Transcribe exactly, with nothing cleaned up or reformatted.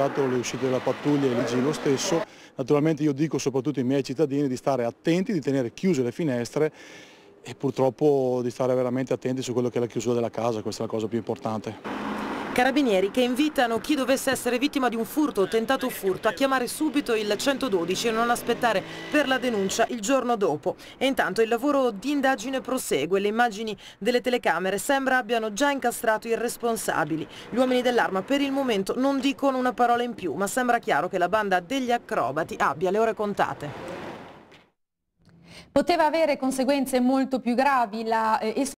limitato le uscite della pattuglia e i vigili lo stesso. Naturalmente io dico soprattutto ai miei cittadini di stare attenti, di tenere chiuse le finestre e purtroppo di stare veramente attenti su quello che è la chiusura della casa, questa è la cosa più importante. Carabinieri che invitano chi dovesse essere vittima di un furto o tentato furto a chiamare subito il centododici e non aspettare per la denuncia il giorno dopo. E intanto il lavoro di indagine prosegue, le immagini delle telecamere sembra abbiano già incastrato i responsabili. Gli uomini dell'Arma per il momento non dicono una parola in più, ma sembra chiaro che la banda degli acrobati abbia le ore contate. Poteva avere conseguenze molto più gravi la eh,